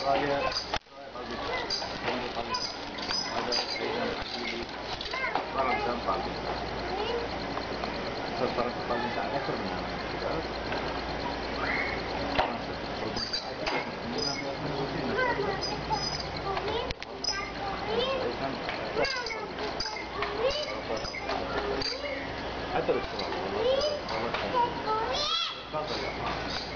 غالية هذا أيضا فرق تنفع فرق قلبي تعال أكثر منها حتى الاشتراك